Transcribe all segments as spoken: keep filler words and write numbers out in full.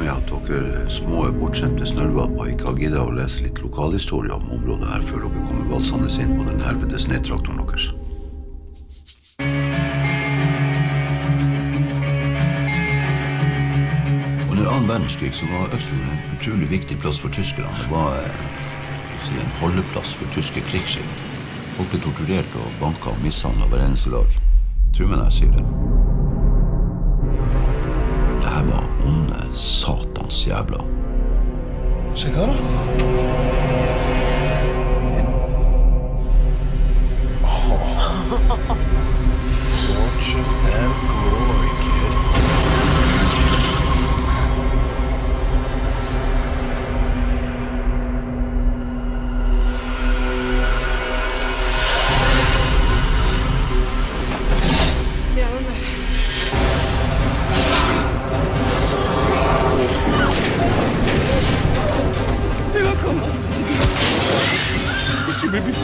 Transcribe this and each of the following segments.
meg at dere små bortskjemte snørvalper ikke har giddet å lese litt lokalhistorie om området her før dere kommer valsende inn på den helvetes nedtraktoren deres. Under annen verdenskrig så var Østfjorden en utrolig viktig plass for tyskerne. Det var si, en holdeplass for tyske krigsskip. Folk ble torturert og banket og mishandlet hver eneste dag. Tror meg når jeg sier det. Det her var onde satans jævla. Se hva da? Oh. Fortune and glory, kid. Ja, den der. Vi må komme oss. Ikke bli bitt.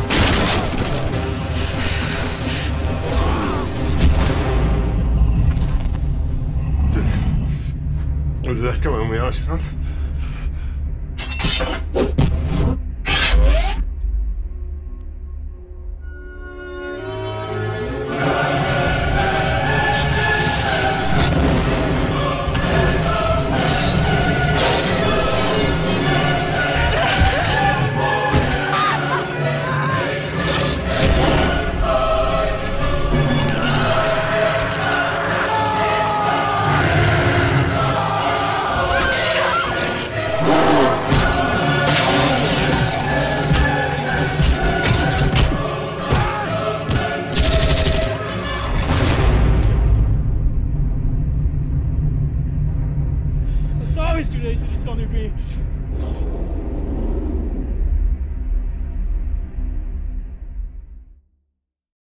Du, du vet hva vi må gjøre, ikke sant? Jeg sa vi skulle reise til Sonny Beach.